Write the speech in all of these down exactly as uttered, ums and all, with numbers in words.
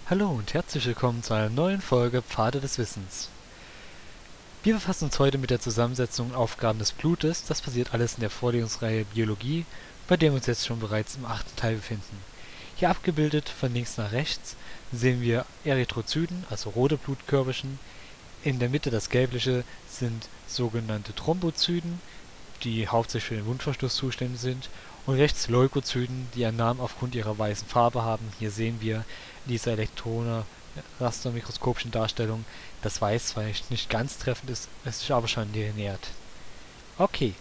Hallo und herzlich willkommen zu einer neuen Folge Pfade des Wissens. Wir befassen uns heute mit der Zusammensetzung und Aufgaben des Blutes. Das passiert alles in der Vorlesungsreihe Biologie, bei der wir uns jetzt schon bereits im achten Teil befinden. Hier abgebildet von links nach rechts sehen wir Erythrozyten, also rote Blutkörperchen. In der Mitte das gelbliche sind sogenannte Thrombozyten, die hauptsächlich für den Wundverschluss zuständig sind. Und rechts Leukozyten, die ihren Namen aufgrund ihrer weißen Farbe haben. Hier sehen wir in dieser Elektronenrastermikroskopischen Darstellung, das Weiß zwar nicht ganz treffend ist, es sich aber schon nähert. Okay.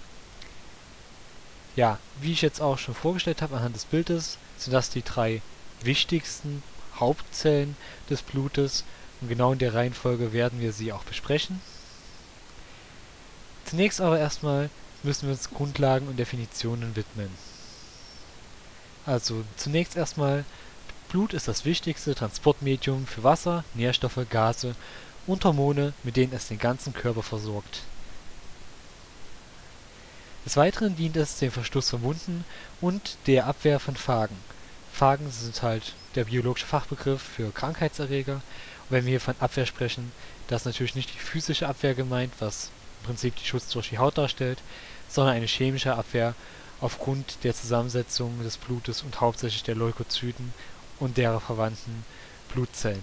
Ja, wie ich jetzt auch schon vorgestellt habe anhand des Bildes, sind das die drei wichtigsten Hauptzellen des Blutes. Und genau in der Reihenfolge werden wir sie auch besprechen. Zunächst aber erstmal müssen wir uns Grundlagen und Definitionen widmen. Also zunächst erstmal, Blut ist das wichtigste Transportmedium für Wasser, Nährstoffe, Gase und Hormone, mit denen es den ganzen Körper versorgt. Des Weiteren dient es dem Verschluss von Wunden und der Abwehr von Phagen. Phagen sind halt der biologische Fachbegriff für Krankheitserreger. Und wenn wir hier von Abwehr sprechen, das ist natürlich nicht die physische Abwehr gemeint, was im Prinzip die Schutz durch die Haut darstellt, sondern eine chemische Abwehr aufgrund der Zusammensetzung des Blutes und hauptsächlich der Leukozyten und derer verwandten Blutzellen.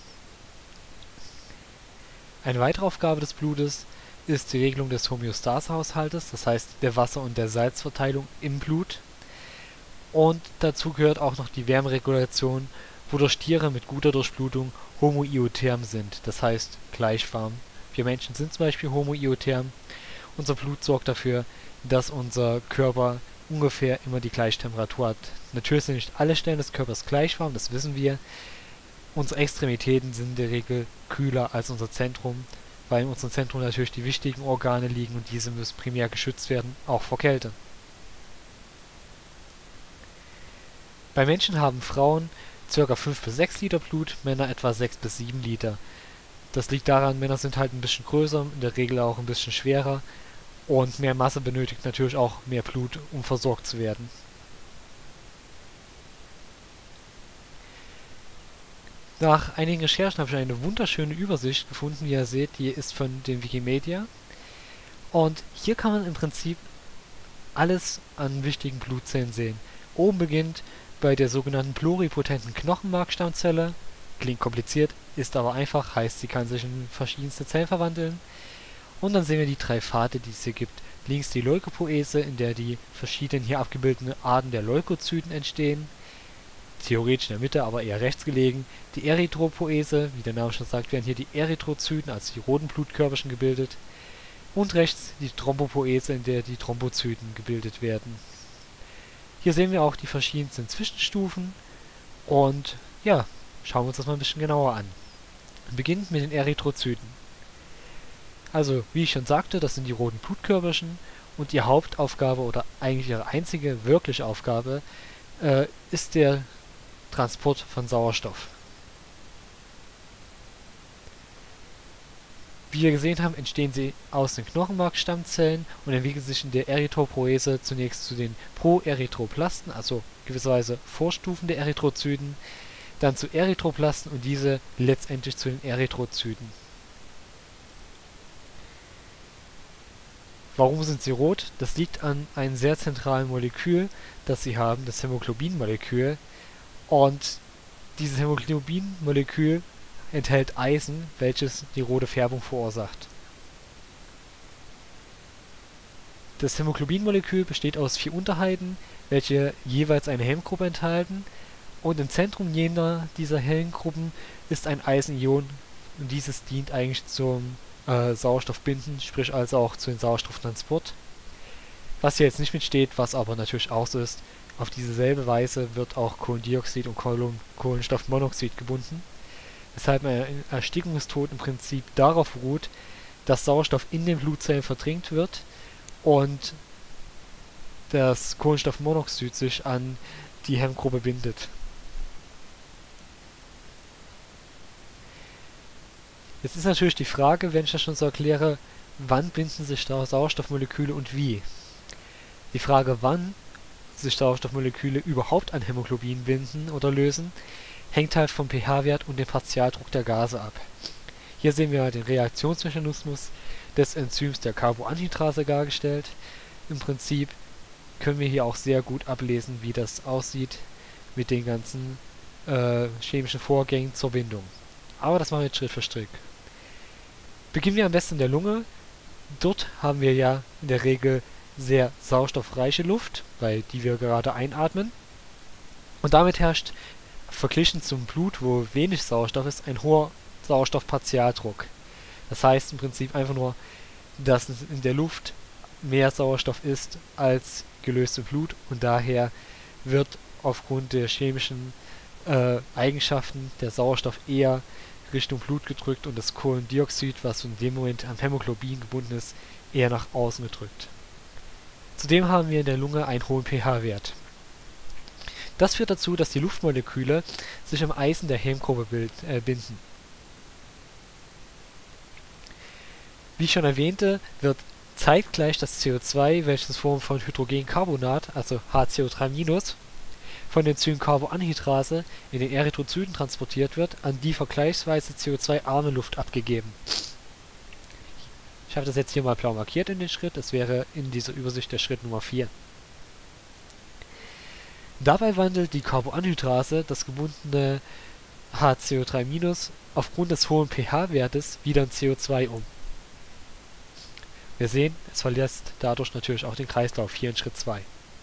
Eine weitere Aufgabe des Blutes ist die Regelung des Homöostasehaushaltes, das heißt der Wasser- und der Salzverteilung im Blut. Und dazu gehört auch noch die Wärmeregulation, wodurch Tiere mit guter Durchblutung homoiotherm sind, das heißt gleichwarm. Wir Menschen sind zum Beispiel homoiotherm. Unser Blut sorgt dafür, dass unser Körper ungefähr immer die gleiche Temperatur hat. Natürlich sind nicht alle Stellen des Körpers gleich warm, das wissen wir. Unsere Extremitäten sind in der Regel kühler als unser Zentrum, weil in unserem Zentrum natürlich die wichtigen Organe liegen und diese müssen primär geschützt werden, auch vor Kälte. Bei Menschen haben Frauen ca. fünf bis sechs Liter Blut, Männer etwa sechs bis sieben Liter. Das liegt daran, Männer sind halt ein bisschen größer, in der Regel auch ein bisschen schwerer. Und mehr Masse benötigt natürlich auch mehr Blut, um versorgt zu werden. Nach einigen Recherchen habe ich eine wunderschöne Übersicht gefunden, wie ihr seht, die ist von den Wikimedia. Und hier kann man im Prinzip alles an wichtigen Blutzellen sehen. Oben beginnt bei der sogenannten pluripotenten Knochenmarkstammzelle. Klingt kompliziert, ist aber einfach, heißt, sie kann sich in verschiedenste Zellen verwandeln. Und dann sehen wir die drei Pfade, die es hier gibt. Links die Leukopoese, in der die verschiedenen hier abgebildeten Arten der Leukozyten entstehen. Theoretisch in der Mitte, aber eher rechts gelegen. Die Erythropoese, wie der Name schon sagt, werden hier die Erythrozyten, also die roten Blutkörperchen, gebildet. Und rechts die Thrombopoese, in der die Thrombozyten gebildet werden. Hier sehen wir auch die verschiedensten Zwischenstufen. Und ja, schauen wir uns das mal ein bisschen genauer an. Beginnend mit den Erythrozyten. Also, wie ich schon sagte, das sind die roten Blutkörperchen und ihre Hauptaufgabe oder eigentlich ihre einzige wirkliche Aufgabe äh, ist der Transport von Sauerstoff. Wie wir gesehen haben, entstehen sie aus den Knochenmarkstammzellen und entwickeln sich in der Erythropoese zunächst zu den Proerythroplasten, also gewisserweise Vorstufen der Erythrozyten, dann zu Erythroplasten und diese letztendlich zu den Erythrozyten. Warum sind sie rot? Das liegt an einem sehr zentralen Molekül, das sie haben, das Hämoglobin-Molekül. Und dieses Hämoglobin-Molekül enthält Eisen, welches die rote Färbung verursacht. Das Hämoglobin-Molekül besteht aus vier Unterheiten, welche jeweils eine Helmgruppe enthalten. Und im Zentrum jener dieser Helmgruppen ist ein Eisenion und dieses dient eigentlich zum Äh, Sauerstoff binden, sprich also auch zu den Sauerstofftransport. Was hier jetzt nicht mitsteht, was aber natürlich auch so ist, auf dieselbe Weise wird auch Kohlendioxid und Kohlenstoffmonoxid gebunden, weshalb ein Erstickungstod im Prinzip darauf beruht, dass Sauerstoff in den Blutzellen verdrängt wird und das Kohlenstoffmonoxid sich an die Hemmgruppe bindet. Jetzt ist natürlich die Frage, wenn ich das schon so erkläre, wann binden sich da Sauerstoffmoleküle und wie? Die Frage, wann sich Sauerstoffmoleküle überhaupt an Hämoglobin binden oder lösen, hängt halt vom pH-Wert und dem Partialdruck der Gase ab. Hier sehen wir den Reaktionsmechanismus des Enzyms der Carboanhydrase dargestellt. Im Prinzip können wir hier auch sehr gut ablesen, wie das aussieht mit den ganzen äh, chemischen Vorgängen zur Bindung. Aber das machen wir jetzt Schritt für Schritt. Beginnen wir am besten in der Lunge. Dort haben wir ja in der Regel sehr sauerstoffreiche Luft, weil die wir gerade einatmen. Und damit herrscht verglichen zum Blut, wo wenig Sauerstoff ist, ein hoher Sauerstoffpartialdruck. Das heißt im Prinzip einfach nur, dass in der Luft mehr Sauerstoff ist als gelöst im Blut und daher wird aufgrund der chemischen äh, Eigenschaften der Sauerstoff eher Richtung Blut gedrückt und das Kohlendioxid, was in dem Moment am Hämoglobin gebunden ist, eher nach außen gedrückt. Zudem haben wir in der Lunge einen hohen pH-Wert. Das führt dazu, dass die Luftmoleküle sich am Eisen der Hämgrube bild, äh, binden. Wie ich schon erwähnte, wird zeitgleich das C O zwei, welches in Form von Hydrogencarbonat, also H C O drei minus, von der Enzym Carboanhydrase in den Erythrozyten transportiert wird, an die vergleichsweise C O zwei arme Luft abgegeben. Ich habe das jetzt hier mal blau markiert in den Schritt, das wäre in dieser Übersicht der Schritt Nummer vier. Dabei wandelt die Carboanhydrase das gebundene H C O drei minus aufgrund des hohen pH-Wertes wieder in C O zwei um. Wir sehen, es verlässt dadurch natürlich auch den Kreislauf hier in Schritt zwei.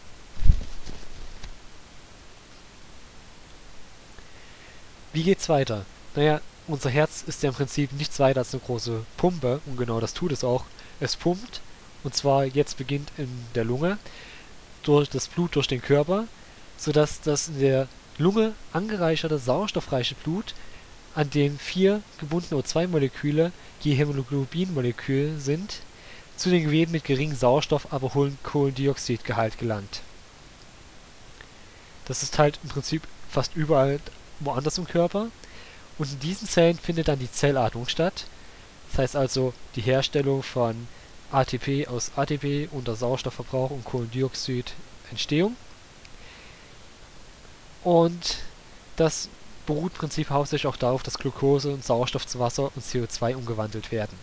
Wie geht's weiter? Naja, unser Herz ist ja im Prinzip nichts weiter als eine große Pumpe und genau das tut es auch. Es pumpt, und zwar jetzt beginnt in der Lunge, durch das Blut durch den Körper, sodass das in der Lunge angereicherte sauerstoffreiche Blut, an dem vier gebundene O zwei Moleküle je Hämoglobin-Molekül sind, zu den Geweben mit geringem Sauerstoff, aber hohem Kohlendioxidgehalt gelangt. Das ist halt im Prinzip fast überall woanders im Körper. Und in diesen Zellen findet dann die Zellatmung statt. Das heißt also die Herstellung von A T P aus A T P unter Sauerstoffverbrauch und Kohlendioxid-Entstehung. Und das beruht im Prinzip hauptsächlich auch darauf, dass Glucose und Sauerstoff zu Wasser und C O zwei umgewandelt werden.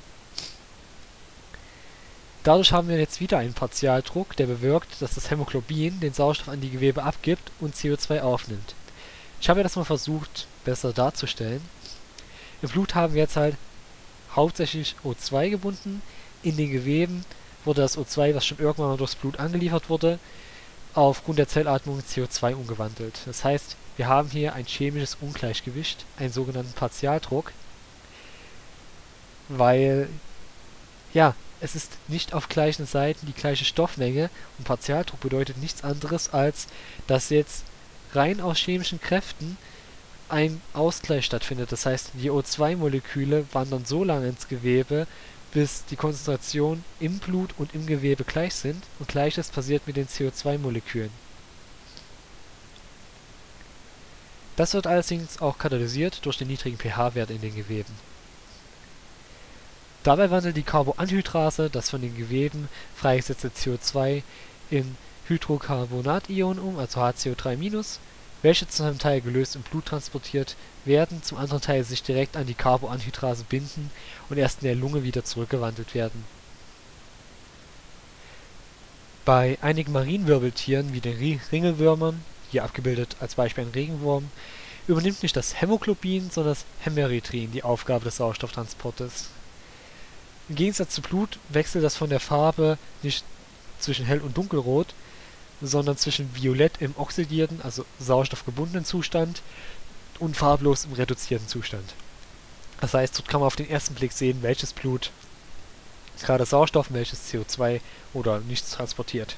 Dadurch haben wir jetzt wieder einen Partialdruck, der bewirkt, dass das Hämoglobin den Sauerstoff an die Gewebe abgibt und C O zwei aufnimmt. Ich habe das mal versucht, besser darzustellen. Im Blut haben wir jetzt halt hauptsächlich O zwei gebunden. In den Geweben wurde das O zwei, was schon irgendwann mal durchs Blut angeliefert wurde, aufgrund der Zellatmung in C O zwei umgewandelt. Das heißt, wir haben hier ein chemisches Ungleichgewicht, einen sogenannten Partialdruck, weil, ja, es ist nicht auf gleichen Seiten die gleiche Stoffmenge und Partialdruck bedeutet nichts anderes, als dass jetzt rein aus chemischen Kräften ein Ausgleich stattfindet. Das heißt, die O zwei Moleküle wandern so lange ins Gewebe, bis die Konzentrationen im Blut und im Gewebe gleich sind und Gleiches passiert mit den C O zwei Molekülen. Das wird allerdings auch katalysiert durch den niedrigen pH-Wert in den Geweben. Dabei wandelt die Carboanhydrase das von den Geweben freigesetzte C O zwei in Hydrocarbonationen um, also H C O drei minus, welche zu einem Teil gelöst im Blut transportiert werden, zum anderen Teil sich direkt an die Carboanhydrase binden und erst in der Lunge wieder zurückgewandelt werden. Bei einigen Marienwirbeltieren wie den Ringelwürmern, hier abgebildet als Beispiel ein Regenwurm, übernimmt nicht das Hämoglobin, sondern das Hämeritrin die Aufgabe des Sauerstofftransportes. Im Gegensatz zu Blut wechselt das von der Farbe nicht zwischen hell und dunkelrot, sondern zwischen violett im oxidierten, also sauerstoffgebundenen Zustand und farblos im reduzierten Zustand. Das heißt, dort kann man auf den ersten Blick sehen, welches Blut gerade Sauerstoff und welches C O zwei oder nichts transportiert.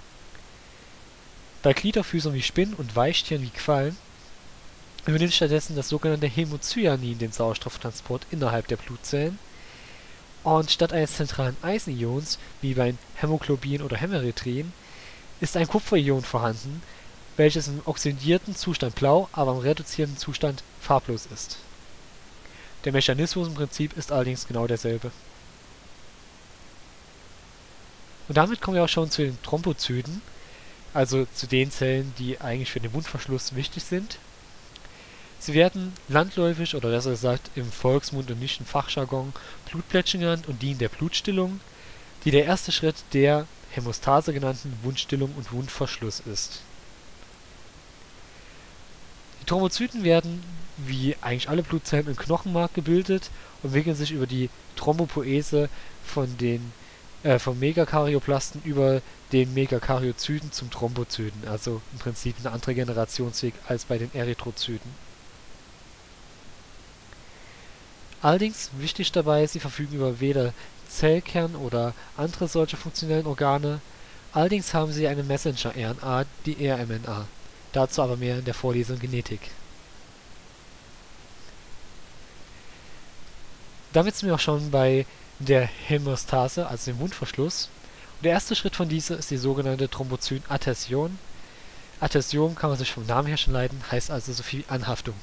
Bei Gliederfüßern wie Spinnen und Weichtieren wie Quallen übernimmt stattdessen das sogenannte Hämocyanin den Sauerstofftransport innerhalb der Blutzellen. Und statt eines zentralen Eisenions, wie beim Hämoglobin oder Hämeritrin, ist ein Kupferion vorhanden, welches im oxidierten Zustand blau, aber im reduzierten Zustand farblos ist. Der Mechanismus im Prinzip ist allerdings genau derselbe. Und damit kommen wir auch schon zu den Thrombozyten, also zu den Zellen, die eigentlich für den Wundverschluss wichtig sind. Sie werden landläufig oder besser gesagt im Volksmund und nicht im Fachjargon Blutplättchen genannt und dienen der Blutstillung, die der erste Schritt der Hämostase genannten Wundstillung und Wundverschluss ist. Die Thrombozyten werden, wie eigentlich alle Blutzellen, im Knochenmark gebildet und wickeln sich über die Thrombopoese von den äh, vom Megakaryoplasten über den Megakaryozyten zum Thrombozyten, also im Prinzip ein anderer Generationsweg als bei den Erythrozyten. Allerdings, wichtig dabei, sie verfügen über weder Zellkern oder andere solche funktionellen Organe, allerdings haben sie eine Messenger-R N A, die rMNA. Dazu aber mehr in der Vorlesung Genetik. Damit sind wir auch schon bei der Hämostase, also dem Wundverschluss. Und der erste Schritt von dieser ist die sogenannte Thrombozytenadhäsion. Adhäsion kann man sich vom Namen her schon leiten, heißt also so viel wie Anhaftung.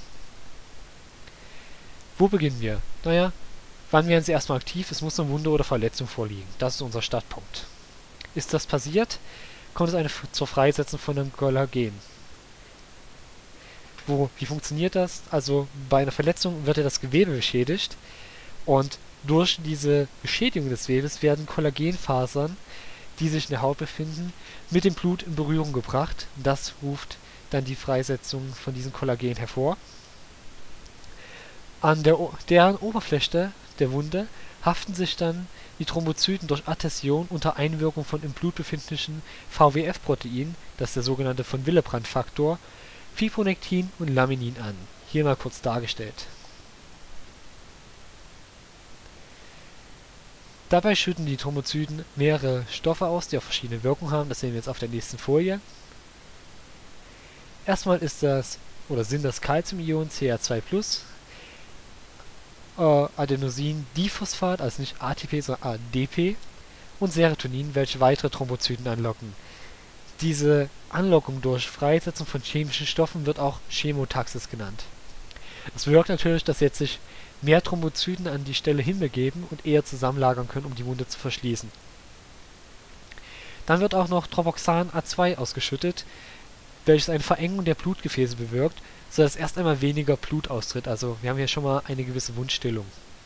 Wo beginnen wir? Naja, wann werden sie erstmal aktiv? Es muss eine Wunde oder Verletzung vorliegen. Das ist unser Startpunkt. Ist das passiert, kommt es eine, zur Freisetzung von einem Kollagen. Wo, wie funktioniert das? Also bei einer Verletzung wird ja das Gewebe beschädigt und durch diese Beschädigung des Gewebes werden Kollagenfasern, die sich in der Haut befinden, mit dem Blut in Berührung gebracht. Das ruft dann die Freisetzung von diesem Kollagen hervor. An der, deren Oberfläche der Wunde haften sich dann die Thrombozyten durch Adhäsion unter Einwirkung von im Blut befindlichen V W F-Protein, das ist der sogenannte von Willebrand-Faktor, Fibronektin und Laminin an. Hier mal kurz dargestellt. Dabei schütten die Thrombozyten mehrere Stoffe aus, die auch verschiedene Wirkungen haben. Das sehen wir jetzt auf der nächsten Folie. Erstmal ist das oder sind das Calcium-Ionen C A zwei plus, Adenosin-Diphosphat, also nicht A T P, sondern A D P, und Serotonin, welche weitere Thrombozyten anlocken. Diese Anlockung durch Freisetzung von chemischen Stoffen wird auch Chemotaxis genannt. Es bewirkt natürlich, dass jetzt sich mehr Thrombozyten an die Stelle hinbegeben und eher zusammenlagern können, um die Wunde zu verschließen. Dann wird auch noch Thromboxan A zwei ausgeschüttet, welches eine Verengung der Blutgefäße bewirkt, sodass erst einmal weniger Blut austritt. Also wir haben hier schon mal eine gewisse Wundstillung.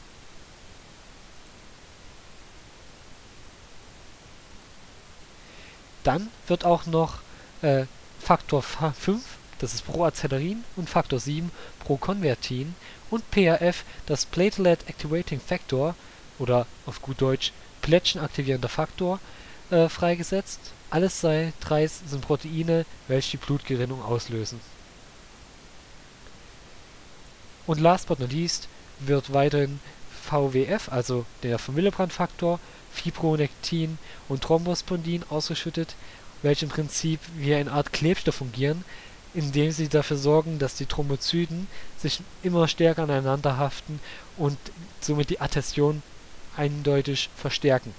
Dann wird auch noch äh, Faktor fünf, das ist Proacelerin, und Faktor sieben, Proconvertin, und P A F, das Platelet Activating Factor, oder auf gut Deutsch Plättchenaktivierender Faktor, äh, freigesetzt. Alles sei drei sind Proteine, welche die Blutgerinnung auslösen. Und last but not least wird weiterhin V W F, also der von Willebrand-Faktor, Fibronektin und Thrombospondin ausgeschüttet, welche im Prinzip wie eine Art Klebstoff fungieren, indem sie dafür sorgen, dass die Thrombozyten sich immer stärker aneinander haften und somit die Adhäsion eindeutig verstärken.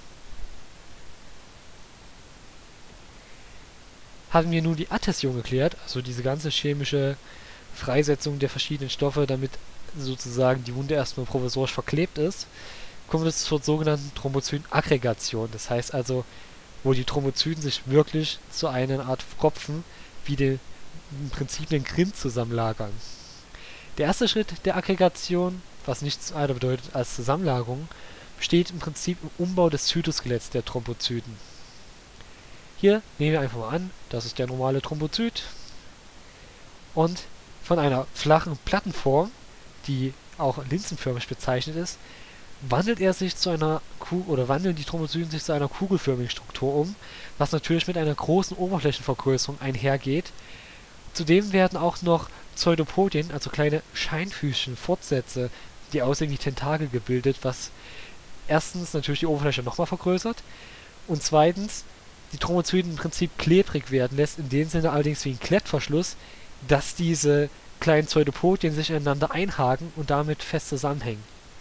Haben wir nun die Adhäsion geklärt, also diese ganze chemische Freisetzung der verschiedenen Stoffe, damit sozusagen die Wunde erstmal provisorisch verklebt ist, kommt es zur sogenannten Thrombozytenaggregation. Das heißt also, wo die Thrombozyten sich wirklich zu einer Art Pfropfen wie den, im Prinzip den Grind zusammenlagern. Der erste Schritt der Aggregation, was nichts weiter bedeutet als Zusammenlagerung, besteht im Prinzip im Umbau des Zytoskeletts der Thrombozyten. Hier nehmen wir einfach mal an, das ist der normale Thrombozyt und von einer flachen Plattenform, die auch linsenförmig bezeichnet ist, wandelt er sich zu einer Kugel oder wandeln die Thrombozyten sich zu einer kugelförmigen Struktur um, was natürlich mit einer großen Oberflächenvergrößerung einhergeht. Zudem werden auch noch Pseudopodien, also kleine Scheinfüßchen, Fortsätze, die aussehen wie Tentakel, gebildet, was erstens natürlich die Oberfläche nochmal vergrößert und zweitens die Thrombozyten im Prinzip klebrig werden lässt, in dem Sinne allerdings wie ein Klettverschluss, dass diese kleinen Pseudopodien sich ineinander einhaken und damit fest zusammenhängen.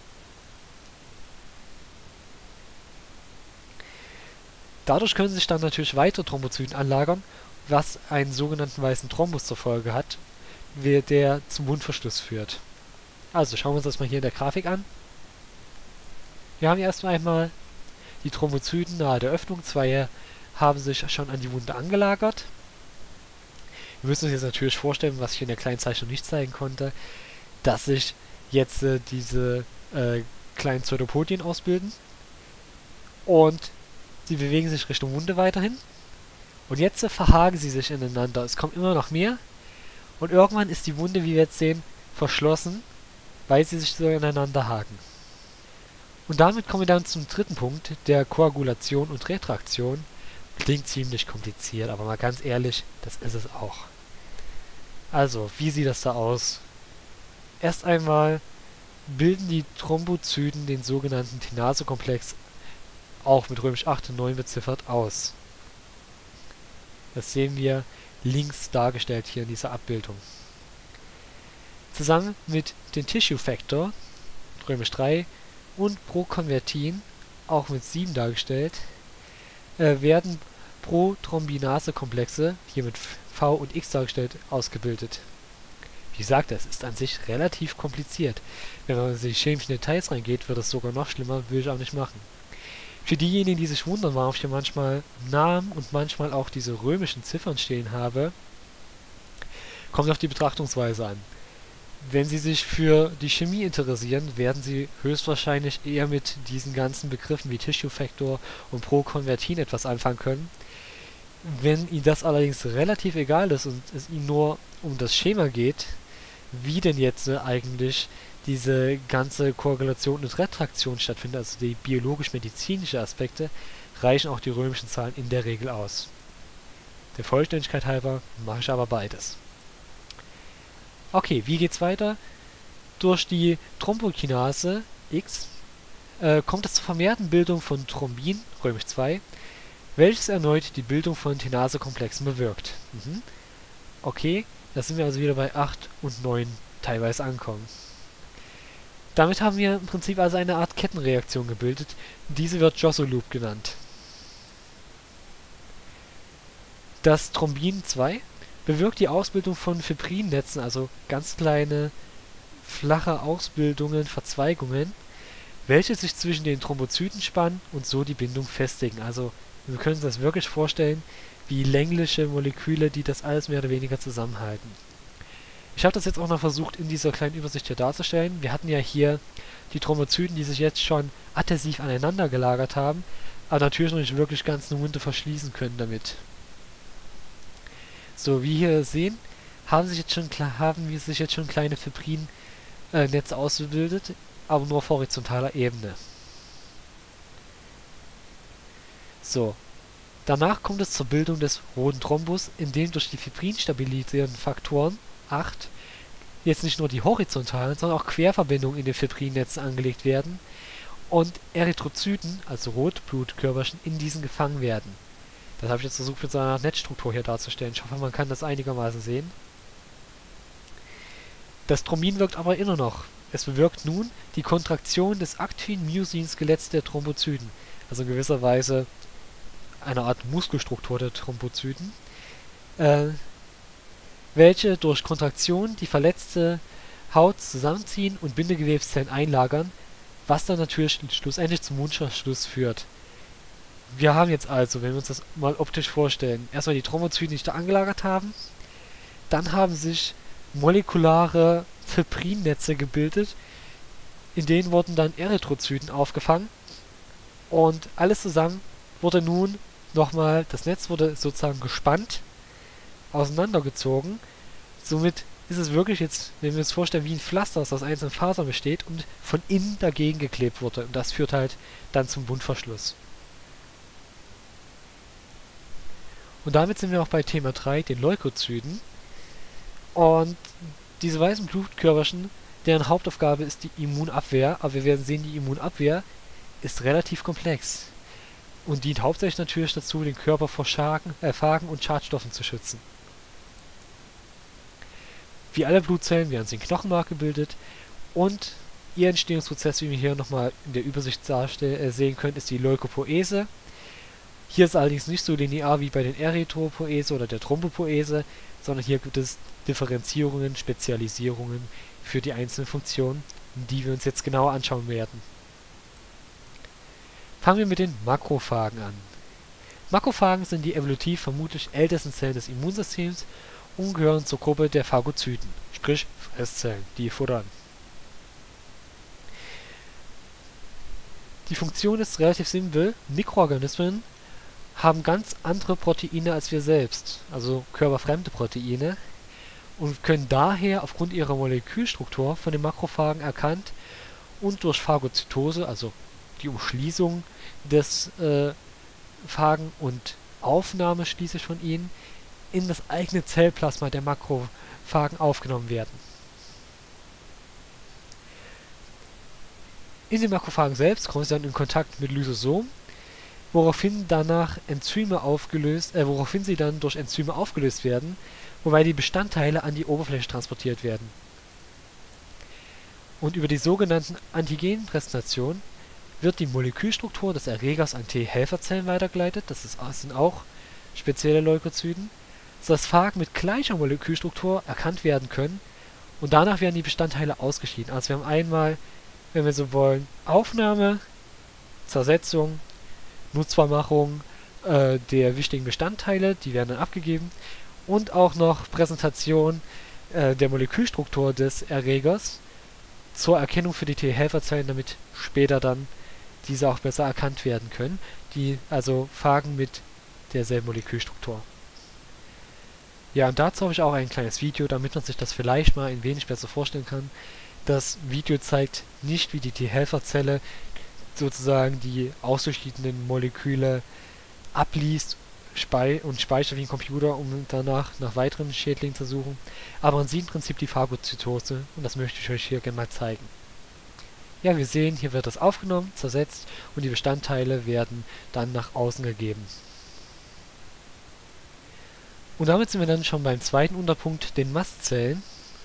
Dadurch können sich dann natürlich weitere Thrombozyten anlagern, was einen sogenannten weißen Thrombus zur Folge hat, der zum Wundverschluss führt. Also schauen wir uns das mal hier in der Grafik an. Wir haben erstmal einmal die Thrombozyten nahe der Öffnung, zwei haben sich schon an die Wunde angelagert. Wir müssen uns jetzt natürlich vorstellen, was ich in der kleinen Zeichnung nicht zeigen konnte, dass sich jetzt äh, diese äh, kleinen Pseudopodien ausbilden und sie bewegen sich Richtung Wunde weiterhin und jetzt äh, verhaken sie sich ineinander. Es kommt immer noch mehr und irgendwann ist die Wunde, wie wir jetzt sehen, verschlossen, weil sie sich so ineinander haken. Und damit kommen wir dann zum dritten Punkt, der Koagulation und Retraktion. Klingt ziemlich kompliziert, aber mal ganz ehrlich, das ist es auch. Also, wie sieht das da aus? Erst einmal bilden die Thrombozyten den sogenannten Tenasekomplex, auch mit römisch acht und neun beziffert, aus. Das sehen wir links dargestellt hier in dieser Abbildung. Zusammen mit dem Tissue Factor, römisch drei, und Proconvertin, auch mit sieben dargestellt, äh, werden Prothrombinasekomplexe, hier mit V und X dargestellt, ausgebildet. Wie gesagt, das ist an sich relativ kompliziert. Wenn man in die chemischen Details reingeht, wird es sogar noch schlimmer, will ich auch nicht machen. Für diejenigen, die sich wundern, warum ich hier manchmal Namen und manchmal auch diese römischen Ziffern stehen habe, kommt auf die Betrachtungsweise an. Wenn Sie sich für die Chemie interessieren, werden Sie höchstwahrscheinlich eher mit diesen ganzen Begriffen wie Tissue Factor und Proconvertin etwas anfangen können. Wenn Ihnen das allerdings relativ egal ist und es Ihnen nur um das Schema geht, wie denn jetzt äh, eigentlich diese ganze Koagulation und Retraktion stattfindet, also die biologisch-medizinische Aspekte, reichen auch die römischen Zahlen in der Regel aus. Der Vollständigkeit halber mache ich aber beides. Okay, wie geht's weiter? Durch die Thrombokinase X äh, kommt es zur vermehrten Bildung von Thrombin, römisch zwei, welches erneut die Bildung von Tenasekomplexen bewirkt. Mhm. Okay, da sind wir also wieder bei acht und neun teilweise angekommen. Damit haben wir im Prinzip also eine Art Kettenreaktion gebildet. Diese wird Josser-Loop genannt. Das Thrombin zwei bewirkt die Ausbildung von Fibrinnetzen, also ganz kleine, flache Ausbildungen, Verzweigungen, welche sich zwischen den Thrombozyten spannen und so die Bindung festigen. Also wir können uns das wirklich vorstellen, wie längliche Moleküle, die das alles mehr oder weniger zusammenhalten. Ich habe das jetzt auch noch versucht, in dieser kleinen Übersicht hier darzustellen. Wir hatten ja hier die Thrombozyten, die sich jetzt schon adhäsiv aneinander gelagert haben, aber natürlich noch nicht wirklich ganz eine Wunde verschließen können damit. So, wie hier sehen, haben sich jetzt schon, haben sich jetzt schon kleine Fibrinnetze ausgebildet, aber nur auf horizontaler Ebene. So, danach kommt es zur Bildung des roten Thrombus, in dem durch die Fibrin stabilisierenden Faktoren acht jetzt nicht nur die horizontalen, sondern auch Querverbindungen in den Fibrinnetzen angelegt werden und Erythrozyten, also Rotblutkörperchen, in diesen gefangen werden. Das habe ich jetzt versucht mit so einer Netzstruktur hier darzustellen. Ich hoffe, man kann das einigermaßen sehen. Das Thrombin wirkt aber immer noch. Es bewirkt nun die Kontraktion des aktiven Myosin-Skeletts der Thrombozyten, also in gewisser Weise eine Art Muskelstruktur der Thrombozyten, äh, welche durch Kontraktion die verletzte Haut zusammenziehen und Bindegewebszellen einlagern, was dann natürlich schlussendlich zum Wundverschluss führt. Wir haben jetzt also, wenn wir uns das mal optisch vorstellen, erstmal die Thrombozyten, die sich da angelagert haben, dann haben sich molekulare Fibrinnetze gebildet, in denen wurden dann Erythrozyten aufgefangen und alles zusammen wurde nun nochmal, das Netz wurde sozusagen gespannt, auseinandergezogen. Somit ist es wirklich jetzt, wenn wir uns vorstellen, wie ein Pflaster, das aus einzelnen Fasern besteht und von innen dagegen geklebt wurde. Und das führt halt dann zum Wundverschluss. Und damit sind wir auch bei Thema drei, den Leukozyten. Und diese weißen Blutkörperchen, deren Hauptaufgabe ist die Immunabwehr, aber wir werden sehen, die Immunabwehr ist relativ komplex und dient hauptsächlich natürlich dazu, den Körper vor Schaden, äh, Phagen und Schadstoffen zu schützen. Wie alle Blutzellen werden sie in Knochenmark gebildet und ihr Entstehungsprozess, wie wir hier nochmal in der Übersicht äh, sehen können, ist die Leukopoese. Hier ist es allerdings nicht so linear wie bei den Erythropoese oder der Thrombopoese, sondern hier gibt es Differenzierungen, Spezialisierungen für die einzelnen Funktionen, die wir uns jetzt genauer anschauen werden. Fangen wir mit den Makrophagen an. Makrophagen sind die evolutiv vermutlich ältesten Zellen des Immunsystems und gehören zur Gruppe der Phagozyten, sprich Fresszellen, die futtern. Die Funktion ist relativ simpel. Mikroorganismen haben ganz andere Proteine als wir selbst, also körperfremde Proteine, und können daher aufgrund ihrer Molekülstruktur von den Makrophagen erkannt und durch Phagozytose, also die Umschließung des äh, Phagen und Aufnahme schließlich von ihnen, in das eigene Zellplasma der Makrophagen aufgenommen werden. In den Makrophagen selbst kommen sie dann in Kontakt mit Lysosomen, woraufhin danach Enzyme aufgelöst, äh, woraufhin sie dann durch Enzyme aufgelöst werden, wobei die Bestandteile an die Oberfläche transportiert werden. Und über die sogenannten Antigenpräsentationen wird die Molekülstruktur des Erregers an T-Helferzellen weitergeleitet, das, ist, das sind auch spezielle Leukozyten, sodass Phagen mit gleicher Molekülstruktur erkannt werden können und danach werden die Bestandteile ausgeschieden. Also wir haben einmal, wenn wir so wollen, Aufnahme, Zersetzung, Nutzbarmachung äh, der wichtigen Bestandteile, die werden dann abgegeben, und auch noch Präsentation äh, der Molekülstruktur des Erregers zur Erkennung für die T-Helferzellen, damit später dann diese auch besser erkannt werden können, die also Phagen mit derselben Molekülstruktur. Ja, und dazu habe ich auch ein kleines Video, damit man sich das vielleicht mal ein wenig besser vorstellen kann. Das Video zeigt nicht, wie die T-Helferzelle sozusagen die ausgeschiedenen Moleküle abliest spei und speichert wie ein Computer, um danach nach weiteren Schädlingen zu suchen. Aber man sieht im Prinzip die Phagozytose und das möchte ich euch hier gerne mal zeigen. Ja, wir sehen, hier wird das aufgenommen, zersetzt und die Bestandteile werden dann nach außen gegeben. Und damit sind wir dann schon beim zweiten Unterpunkt, den Mastzellen.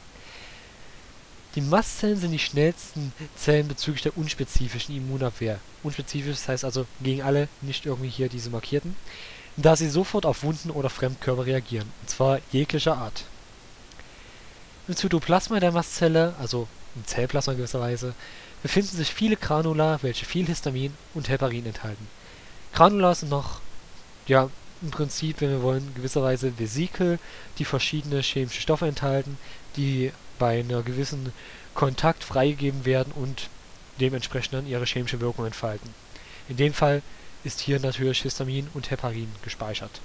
Die Mastzellen sind die schnellsten Zellen bezüglich der unspezifischen Immunabwehr. Unspezifisch, das heißt also gegen alle, nicht irgendwie hier diese markierten, da sie sofort auf Wunden oder Fremdkörper reagieren, und zwar jeglicher Art. Im Zytoplasma der Mastzelle, also im Zellplasma gewisserweise, befinden sich viele Granula, welche viel Histamin und Heparin enthalten. Granula sind noch, ja, im Prinzip, wenn wir wollen, gewisserweise Vesikel, die verschiedene chemische Stoffe enthalten, die bei einer gewissen Kontakt freigegeben werden und dementsprechend dann ihre chemische Wirkung entfalten. In dem Fall ist hier natürlich Histamin und Heparin gespeichert.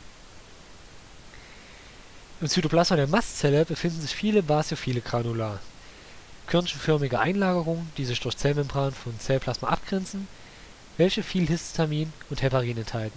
Im Zytoplasma der Mastzelle befinden sich viele basophile Granula, körnchenförmige Einlagerungen, die sich durch Zellmembran von Zellplasma abgrenzen, welche viel Histamin und Heparin enthalten.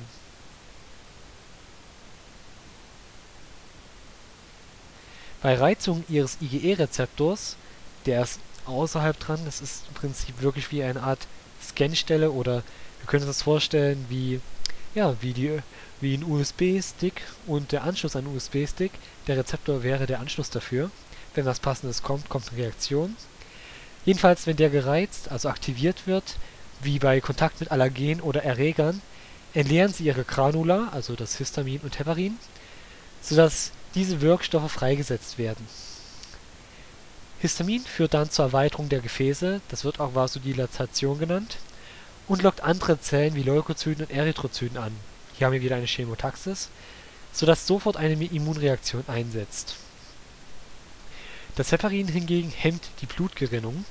Bei Reizung ihres IgE-Rezeptors, der ist außerhalb dran, das ist im Prinzip wirklich wie eine Art Scanstelle, oder wir können uns das vorstellen wie, ja, wie, die, wie ein U S B-Stick und der Anschluss an einen U S B-Stick. Der Rezeptor wäre der Anschluss dafür. Wenn was Passendes kommt, kommt eine Reaktion. Jedenfalls, wenn der gereizt, also aktiviert wird, wie bei Kontakt mit Allergen oder Erregern, entleeren sie ihre Granula, also das Histamin und Heparin, sodass diese Wirkstoffe freigesetzt werden. Histamin führt dann zur Erweiterung der Gefäße, das wird auch Vasodilatation genannt, und lockt andere Zellen wie Leukozyten und Erythrozyten an. Hier haben wir wieder eine Chemotaxis, sodass sofort eine Immunreaktion einsetzt. Das Heparin hingegen hemmt die Blutgerinnung.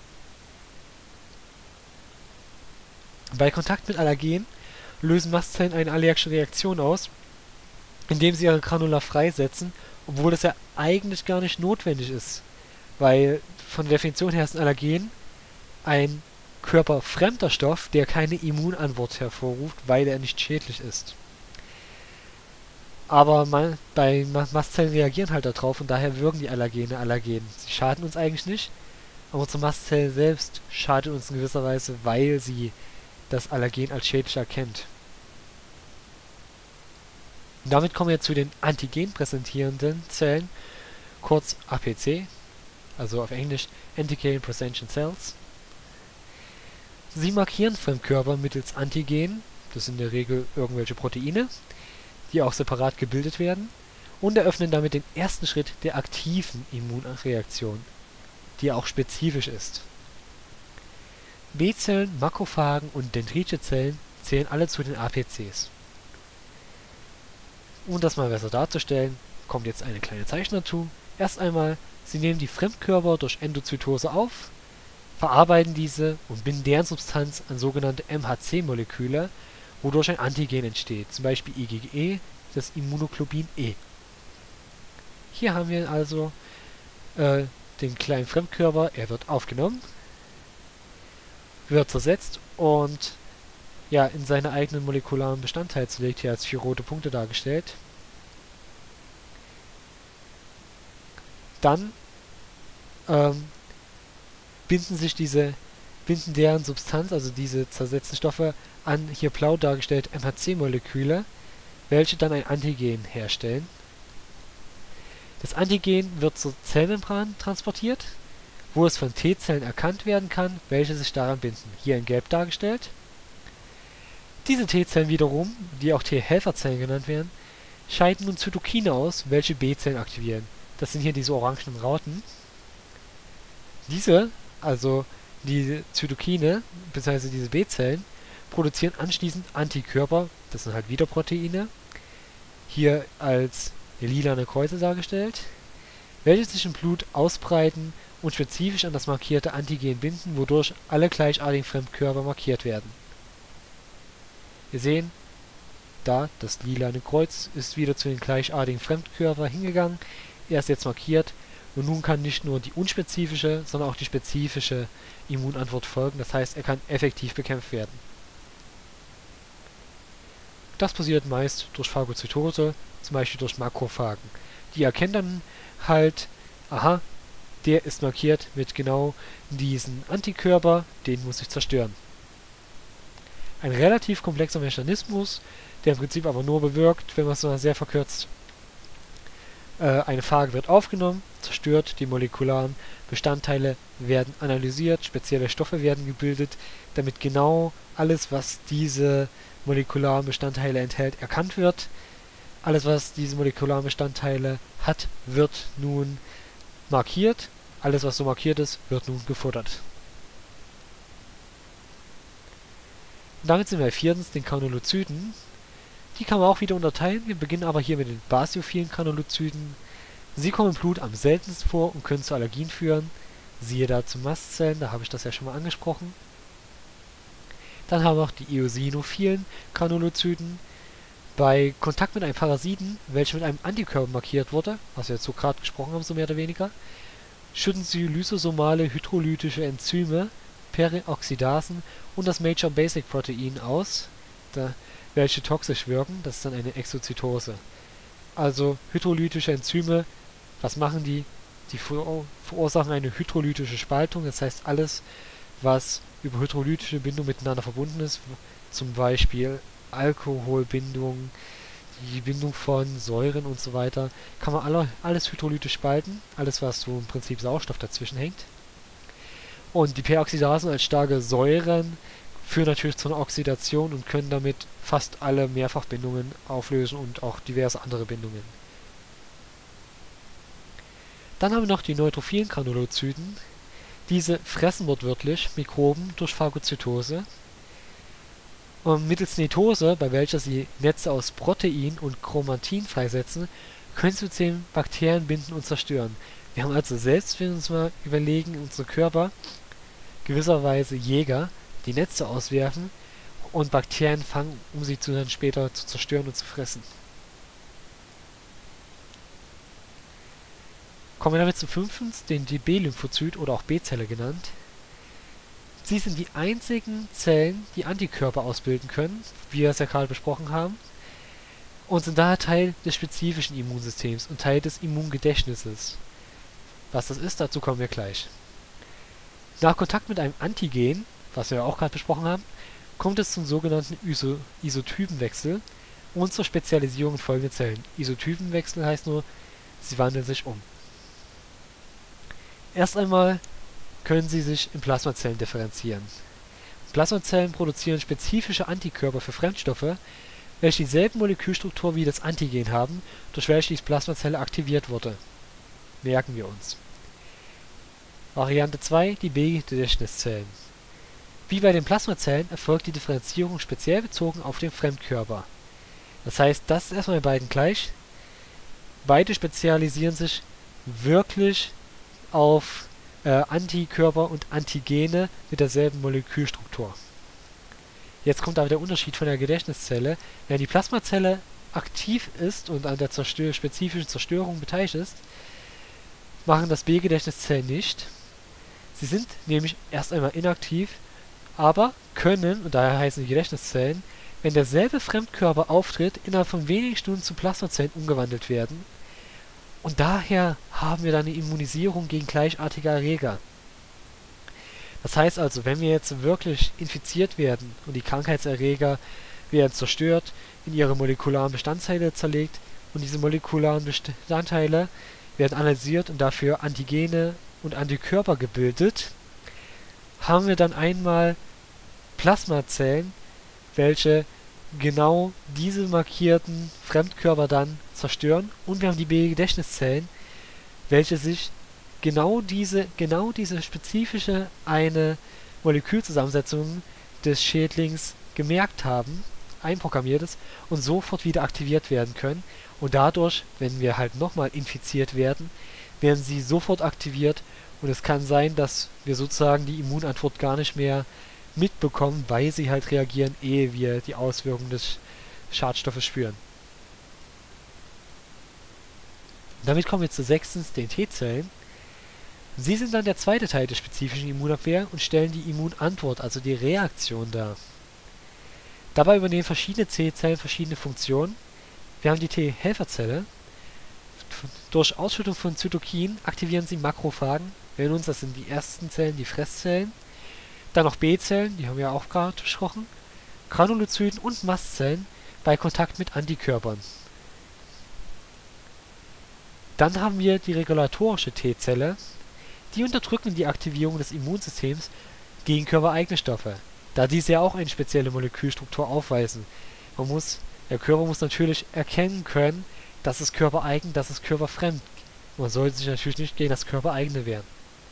Bei Kontakt mit Allergen lösen Mastzellen eine allergische Reaktion aus, indem sie ihre Granula freisetzen, obwohl das ja eigentlich gar nicht notwendig ist, weil von der Definition her ist ein Allergen ein körperfremder Stoff, der keine Immunantwort hervorruft, weil er nicht schädlich ist. Aber man, bei Mastzellen reagieren halt darauf und daher wirken die Allergene Allergen. Sie schaden uns eigentlich nicht, aber unsere Mastzelle selbst schadet uns in gewisser Weise, weil sie das Allergen als schädlich erkennt. Und damit kommen wir zu den antigenpräsentierenden Zellen, kurz A P C, also auf Englisch Antigen Presenting Cells. Sie markieren Fremdkörper mittels Antigen, das sind in der Regel irgendwelche Proteine, die auch separat gebildet werden, und eröffnen damit den ersten Schritt der aktiven Immunreaktion, die auch spezifisch ist. B-Zellen, Makrophagen und dendritische Zellen zählen alle zu den A P Cs. Um das mal besser darzustellen, kommt jetzt eine kleine Zeichnung dazu. Erst einmal, sie nehmen die Fremdkörper durch Endozytose auf, verarbeiten diese und binden deren Substanz an sogenannte M H C-Moleküle, wodurch ein Antigen entsteht, zum Beispiel IgE, das Immunoglobulin E. Hier haben wir also äh, den kleinen Fremdkörper, er wird aufgenommen, wird zersetzt und ja, in seine eigenen molekularen Bestandteile zerlegt, hier als vier rote Punkte dargestellt. Dann ähm, binden sich diese, binden deren Substanz, also diese zersetzten Stoffe, an hier blau dargestellt M H C-Moleküle, welche dann ein Antigen herstellen. Das Antigen wird zur Zellmembran transportiert, wo es von T-Zellen erkannt werden kann, welche sich daran binden. Hier in gelb dargestellt. Diese T-Zellen wiederum, die auch T-Helferzellen genannt werden, scheiden nun Zytokine aus, welche B-Zellen aktivieren. Das sind hier diese orangen Rauten. Diese, also die Zytokine, bzw. diese B-Zellen, produzieren anschließend Antikörper, das sind halt wieder Proteine, hier als lilane Kreuze dargestellt, welche sich im Blut ausbreiten und spezifisch an das markierte Antigen binden, wodurch alle gleichartigen Fremdkörper markiert werden. Wir sehen, da das lilane Kreuz ist wieder zu den gleichartigen Fremdkörpern hingegangen, er ist jetzt markiert und nun kann nicht nur die unspezifische, sondern auch die spezifische Immunantwort folgen, das heißt, er kann effektiv bekämpft werden. Das passiert meist durch Phagozytose, zum Beispiel durch Makrophagen. Die erkennen dann halt, aha, der ist markiert mit genau diesen Antikörper, den muss ich zerstören. Ein relativ komplexer Mechanismus, der im Prinzip aber nur bewirkt, wenn man es mal sehr verkürzt. Äh, eine Phage wird aufgenommen, zerstört, die molekularen Bestandteile werden analysiert, spezielle Stoffe werden gebildet, damit genau alles, was diese molekularen Bestandteile enthält, erkannt wird. Alles, was diese molekularen Bestandteile hat, wird nun markiert. Alles, was so markiert ist, wird nun gefuttert. Und damit sind wir viertens den Granulozyten. Die kann man auch wieder unterteilen. Wir beginnen aber hier mit den basiophilen Granulozyten. Sie kommen im Blut am seltensten vor und können zu Allergien führen. Siehe dazu Mastzellen, da habe ich das ja schon mal angesprochen. Dann haben wir auch die eosinophilen Granulozyten. Bei Kontakt mit einem Parasiten, welcher mit einem Antikörper markiert wurde, was wir jetzt so gerade gesprochen haben, so mehr oder weniger, schütten sie lysosomale hydrolytische Enzyme, Peroxidasen und das Major Basic Protein aus, da, welche toxisch wirken. Das ist dann eine Exozytose. Also hydrolytische Enzyme, was machen die? Die verursachen eine hydrolytische Spaltung, das heißt alles, was über hydrolytische Bindung miteinander verbunden ist, zum Beispiel Alkoholbindung, die Bindung von Säuren und so weiter, kann man alle, alles hydrolytisch spalten, alles was so im Prinzip Sauerstoff dazwischen hängt. Und die Peroxidasen als starke Säuren führen natürlich zu einer Oxidation und können damit fast alle Mehrfachbindungen auflösen und auch diverse andere Bindungen. Dann haben wir noch die neutrophilen Granulozyten. Diese fressen wortwörtlich Mikroben durch Phagozytose. Und mittels Netose, bei welcher sie Netze aus Protein und Chromatin freisetzen, können sie zu den Bakterien binden und zerstören. Wir haben also selbst, wenn wir uns mal überlegen, unsere Körper gewisserweise Jäger, die Netze auswerfen und Bakterien fangen, um sie dann später zu zerstören und zu fressen. Kommen wir damit zum fünftens, den B-Lymphozyt oder auch B-Zelle genannt. Sie sind die einzigen Zellen, die Antikörper ausbilden können, wie wir es ja gerade besprochen haben, und sind daher Teil des spezifischen Immunsystems und Teil des Immungedächtnisses. Was das ist, dazu kommen wir gleich. Nach Kontakt mit einem Antigen, was wir auch gerade besprochen haben, kommt es zum sogenannten Iso Isotypenwechsel und zur Spezialisierung in folgende Zellen. Isotypenwechsel heißt nur, sie wandeln sich um. Erst einmal können sie sich in Plasmazellen differenzieren. Plasmazellen produzieren spezifische Antikörper für Fremdstoffe, welche dieselbe Molekülstruktur wie das Antigen haben, durch welche die Plasmazelle aktiviert wurde. Merken wir uns. Variante zwei, die B-Gedächtniszellen. Wie bei den Plasmazellen erfolgt die Differenzierung speziell bezogen auf den Fremdkörper. Das heißt, das ist erstmal bei beiden gleich. Beide spezialisieren sich wirklich auf äh, Antikörper und Antigene mit derselben Molekülstruktur. Jetzt kommt aber der Unterschied von der Gedächtniszelle. Wenn die Plasmazelle aktiv ist und an der zerstör spezifischen Zerstörung beteiligt ist, machen das B-Gedächtniszellen nicht. Sie sind nämlich erst einmal inaktiv, aber können, und daher heißen die Gedächtniszellen, wenn derselbe Fremdkörper auftritt, innerhalb von wenigen Stunden zu Plasmazellen umgewandelt werden. Und daher haben wir dann eine Immunisierung gegen gleichartige Erreger. Das heißt also, wenn wir jetzt wirklich infiziert werden und die Krankheitserreger werden zerstört, in ihre molekularen Bestandteile zerlegt und diese molekularen Bestandteile werden analysiert und dafür Antigene und Antikörper gebildet, haben wir dann einmal Plasmazellen, welche genau diese markierten Fremdkörper dann zerstören, und wir haben die B-Gedächtniszellen, welche sich genau diese, genau diese spezifische eine Molekülzusammensetzung des Schädlings gemerkt haben, einprogrammiertes, und sofort wieder aktiviert werden können. Und dadurch, wenn wir halt nochmal infiziert werden, werden sie sofort aktiviert, und es kann sein, dass wir sozusagen die Immunantwort gar nicht mehr mitbekommen, weil sie halt reagieren, ehe wir die Auswirkungen des Schadstoffes spüren. Damit kommen wir zu sechstens, den T-Zellen. Sie sind dann der zweite Teil der spezifischen Immunabwehr und stellen die Immunantwort, also die Reaktion dar. Dabei übernehmen verschiedene T-Zellen verschiedene Funktionen. Wir haben die T-Helferzelle. Durch Ausschüttung von Zytokinen aktivieren sie Makrophagen. Wir erinnern uns, das sind die ersten Zellen, die Fresszellen. Dann noch B-Zellen, die haben wir auch gerade besprochen. Granulozyten und Mastzellen bei Kontakt mit Antikörpern. Dann haben wir die regulatorische T-Zelle. Die unterdrücken die Aktivierung des Immunsystems gegen körpereigene Stoffe, da diese ja auch eine spezielle Molekülstruktur aufweisen. Man muss, der Körper muss natürlich erkennen können, das ist körpereigen, das ist körperfremd. Man sollte sich natürlich nicht gegen das Körpereigene wehren.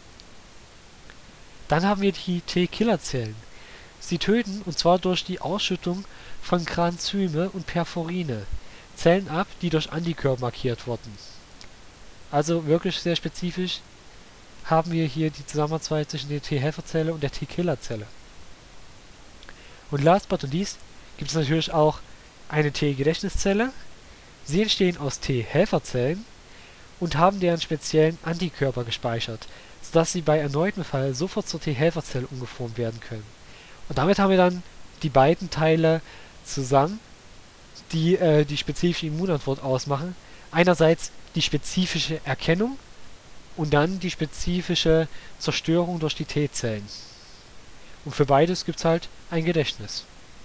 Dann haben wir die T-Killerzellen. Sie töten, und zwar durch die Ausschüttung von Granzyme und Perforine, Zellen ab, die durch Antikörper markiert wurden. Also wirklich sehr spezifisch haben wir hier die Zusammenarbeit zwischen der T-Helferzelle und der T-Killerzelle. Und last but not least gibt es natürlich auch eine T-Gedächtniszelle. Sie entstehen aus T-Helferzellen und haben deren speziellen Antikörper gespeichert, sodass sie bei erneutem Fall sofort zur T-Helferzelle umgeformt werden können. Und damit haben wir dann die beiden Teile zusammen, die äh, die spezifische Immunantwort ausmachen. Einerseits die spezifische Erkennung und dann die spezifische Zerstörung durch die T-Zellen. Und für beides gibt es halt ein Gedächtnis.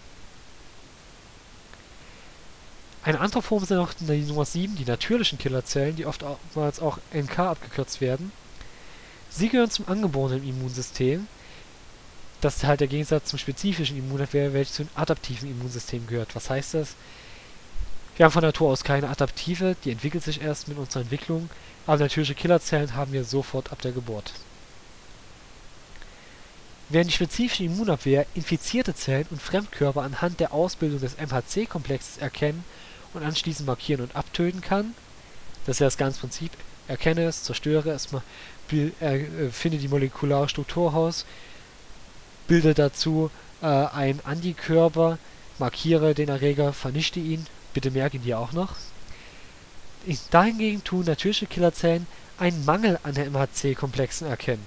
Eine andere Form sind noch die Nummer sieben, die natürlichen Killerzellen, die oftmals auch N K abgekürzt werden. Sie gehören zum angeborenen Immunsystem. Das ist halt der Gegensatz zum spezifischen Immunabwehr, welches zum adaptiven Immunsystem gehört. Was heißt das? Wir haben von Natur aus keine adaptive, die entwickelt sich erst mit unserer Entwicklung, aber natürliche Killerzellen haben wir sofort ab der Geburt. Während die spezifische Immunabwehr infizierte Zellen und Fremdkörper anhand der Ausbildung des M H C-Komplexes erkennen und anschließend markieren und abtöten kann, das ist ja das ganze Prinzip, erkenne es, zerstöre es, äh, finde die molekulare Struktur heraus, bilde dazu äh, einen Antikörper, markiere den Erreger, vernichte ihn, bitte merke ihn dir auch noch. Dahingegen tun natürliche Killerzellen einen Mangel an den M H C-Komplexen erkennen.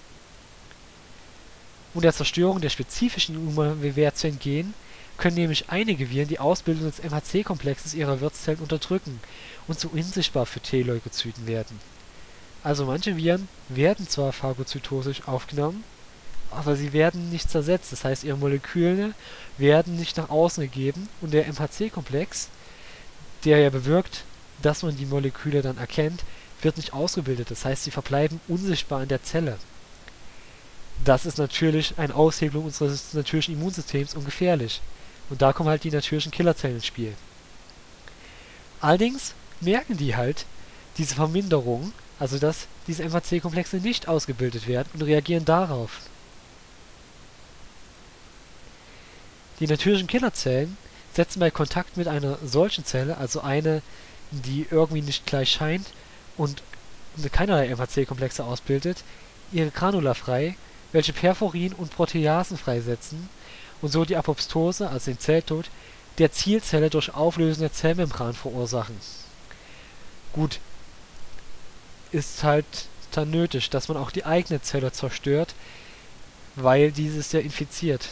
Um der Zerstörung der spezifischen Immunabwehr zu entgehen, können nämlich einige Viren die Ausbildung des M H C-Komplexes ihrer Wirtszellen unterdrücken und so unsichtbar für T-Leukozyten werden. Also manche Viren werden zwar phagozytosisch aufgenommen, aber sie werden nicht zersetzt, das heißt ihre Moleküle werden nicht nach außen gegeben und der M H C-Komplex, der ja bewirkt, dass man die Moleküle dann erkennt, wird nicht ausgebildet, das heißt sie verbleiben unsichtbar in der Zelle. Das ist natürlich eine Aushebelung unseres natürlichen Immunsystems und gefährlich. Und da kommen halt die natürlichen Killerzellen ins Spiel. Allerdings merken die halt diese Verminderung, also dass diese M H C-Komplexe nicht ausgebildet werden, und reagieren darauf. Die natürlichen Killerzellen setzen bei Kontakt mit einer solchen Zelle, also eine, die irgendwie nicht gleich scheint und keinerlei M H C-Komplexe ausbildet, ihre Granula frei, welche Perforin und Proteasen freisetzen und so die Apoptose, also den Zelltod, der Zielzelle durch Auflösen der Zellmembran verursachen. Gut, ist halt dann nötig, dass man auch die eigene Zelle zerstört, weil dieses ja infiziert.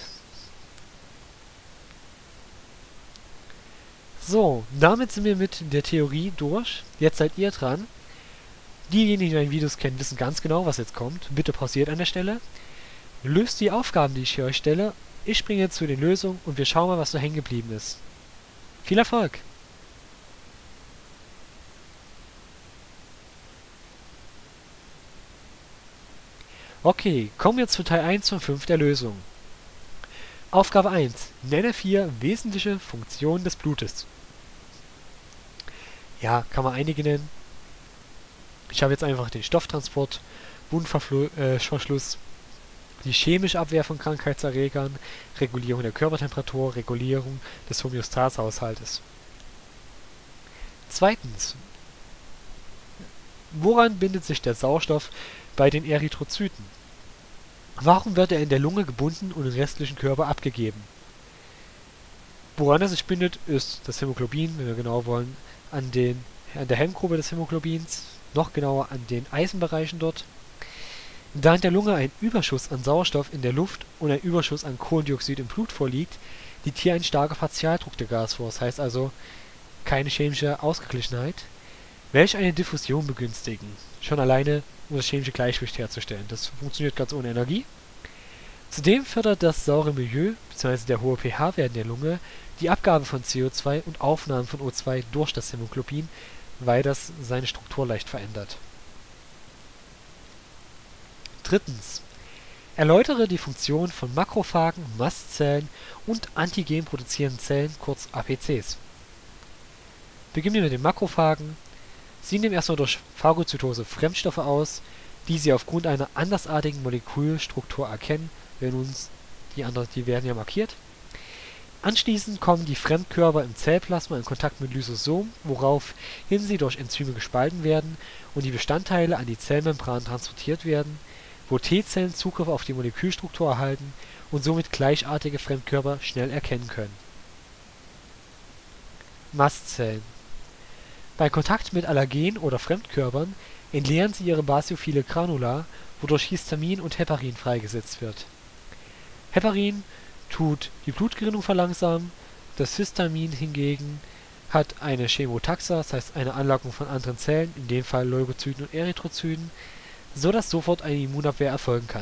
So, damit sind wir mit der Theorie durch. Jetzt seid ihr dran. Diejenigen, die meine Videos kennen, wissen ganz genau, was jetzt kommt. Bitte pausiert an der Stelle. Löst die Aufgaben, die ich hier euch stelle. Ich springe jetzt zu den Lösungen und wir schauen mal, was so hängen geblieben ist. Viel Erfolg! Okay, kommen wir zu Teil eins von fünf der Lösung. Aufgabe eins. Nenne vier wesentliche Funktionen des Blutes. Ja, kann man einige nennen. Ich habe jetzt einfach den Stofftransport, Wundverschluss, die chemische Abwehr von Krankheitserregern, Regulierung der Körpertemperatur, Regulierung des Homöostasehaushaltes. Zweitens. Woran bindet sich der Sauerstoff bei den Erythrozyten? Warum wird er in der Lunge gebunden und im restlichen Körper abgegeben? Woran er sich bindet, ist das Hämoglobin, wenn wir genau wollen, an, den, an der Hemmgruppe des Hämoglobins, noch genauer an den Eisenbereichen dort. Da in der Lunge ein Überschuss an Sauerstoff in der Luft und ein Überschuss an Kohlendioxid im Blut vorliegt, liegt hier ein starker Partialdruck der Gas vor, das heißt also keine chemische Ausgeglichenheit, welche eine Diffusion begünstigen, schon alleine um das chemische Gleichgewicht herzustellen. Das funktioniert ganz ohne Energie. Zudem fördert das saure Milieu bzw. der hohe pH-Wert in der Lunge die Abgabe von C O zwei und Aufnahme von O zwei durch das Hämoglobin, weil das seine Struktur leicht verändert. Drittens. Erläutere die Funktion von Makrophagen, Mastzellen und Antigen produzierenden Zellen, kurz A P Cs. Beginnen wir mit den Makrophagen. Sie nehmen erstmal durch Phagozytose Fremdstoffe aus, die sie aufgrund einer andersartigen Molekülstruktur erkennen, wenn uns die anderen, die werden ja markiert. Anschließend kommen die Fremdkörper im Zellplasma in Kontakt mit Lysosomen, woraufhin sie durch Enzyme gespalten werden und die Bestandteile an die Zellmembran transportiert werden, wo T-Zellen Zugriff auf die Molekülstruktur erhalten und somit gleichartige Fremdkörper schnell erkennen können. Mastzellen. Bei Kontakt mit Allergen oder Fremdkörpern entleeren sie ihre basophile Granula, wodurch Histamin und Heparin freigesetzt wird. Heparin tut die Blutgerinnung verlangsamen, das Histamin hingegen hat eine Chemotaxa, das heißt eine Anlockung von anderen Zellen, in dem Fall Leukozyten und Erythrozyten, so dass sofort eine Immunabwehr erfolgen kann.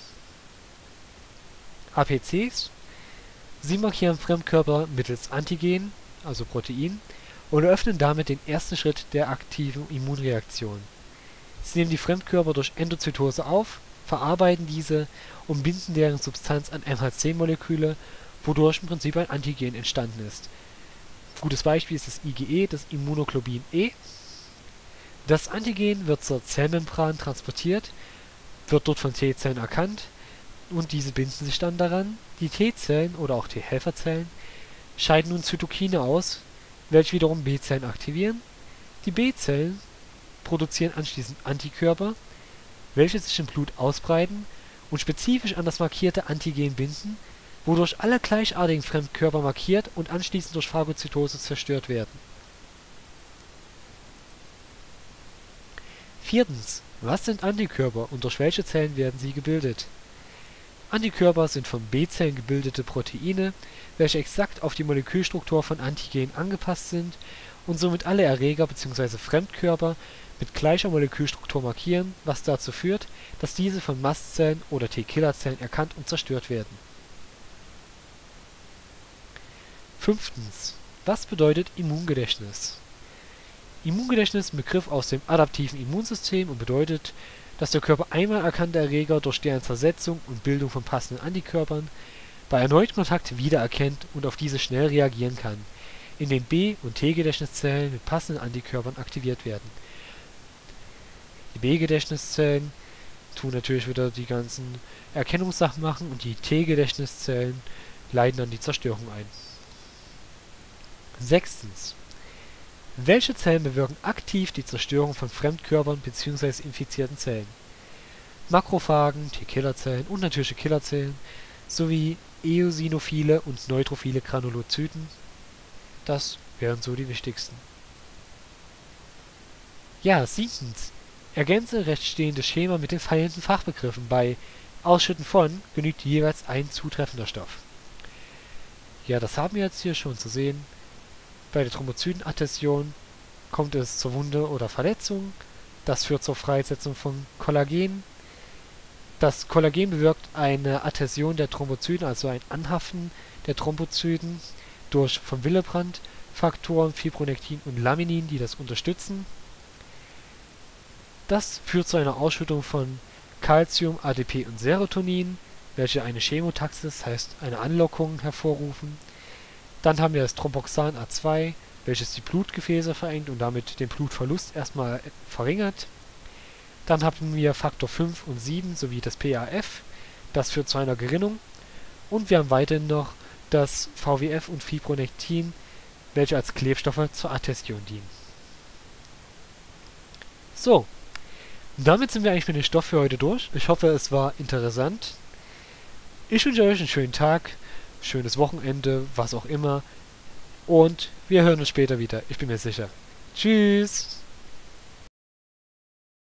A P Cs. Sie markieren Fremdkörper mittels Antigen, also Protein, und eröffnen damit den ersten Schritt der aktiven Immunreaktion. Sie nehmen die Fremdkörper durch Endozytose auf, verarbeiten diese und binden deren Substanz an M H C-Moleküle, wodurch im Prinzip ein Antigen entstanden ist. Gutes Beispiel ist das I G E, das Immunoglobin E. Das Antigen wird zur Zellmembran transportiert, wird dort von T-Zellen erkannt und diese binden sich dann daran. Die T-Zellen oder auch T-Helferzellen scheiden nun Zytokine aus, welche wiederum B-Zellen aktivieren. Die B-Zellen produzieren anschließend Antikörper, welche sich im Blut ausbreiten und spezifisch an das markierte Antigen binden, wodurch alle gleichartigen Fremdkörper markiert und anschließend durch Phagozytose zerstört werden. Viertens. Was sind Antikörper und durch welche Zellen werden sie gebildet? Antikörper sind von B-Zellen gebildete Proteine, welche exakt auf die Molekülstruktur von Antigenen angepasst sind und somit alle Erreger bzw. Fremdkörper mit gleicher Molekülstruktur markieren, was dazu führt, dass diese von Mastzellen oder T-Killerzellen erkannt und zerstört werden. Fünftens. Was bedeutet Immungedächtnis? Immungedächtnis ist ein Begriff aus dem adaptiven Immunsystem und bedeutet, dass der Körper einmal erkannte Erreger durch deren Zersetzung und Bildung von passenden Antikörpern bei erneutem Kontakt wiedererkennt und auf diese schnell reagieren kann, indem B- und T-Gedächtniszellen mit passenden Antikörpern aktiviert werden. Die B-Gedächtniszellen tun natürlich wieder die ganzen Erkennungssachen machen und die Welche Zellen bewirken aktiv die Zerstörung von Fremdkörpern bzw. infizierten Zellen? Makrophagen, T-Killerzellen und natürliche Killerzellen sowie eosinophile und neutrophile Granulozyten. Das wären so die wichtigsten. Ja, siebtens. Ergänze rechtstehende Schema mit den fehlenden Fachbegriffen. Bei Ausschütten von genügt jeweils ein zutreffender Stoff. Ja, das haben wir jetzt hier schon zu sehen. Bei der Thrombozytenadhäsion kommt es zur Wunde oder Verletzung. Das führt zur Freisetzung von Kollagen. Das Kollagen bewirkt eine Adhäsion der Thrombozyten, also ein Anhaften der Thrombozyten durch von Willebrand-Faktoren, Fibronektin und Laminin, die das unterstützen. Das führt zu einer Ausschüttung von Calcium, A D P und Serotonin, welche eine Chemotaxis, heißt eine Anlockung, hervorrufen. Dann haben wir das Thromboxan A zwei, welches die Blutgefäße verengt und damit den Blutverlust erstmal verringert. Dann haben wir Faktor fünf und sieben sowie das P A F, das führt zu einer Gerinnung. Und wir haben weiterhin noch das V W F und Fibronektin, welche als Klebstoffe zur Adhäsion dienen. So, damit sind wir eigentlich mit dem Stoff für heute durch. Ich hoffe, es war interessant. Ich wünsche euch einen schönen Tag, schönes Wochenende, was auch immer. Und wir hören uns später wieder, ich bin mir sicher. Tschüss!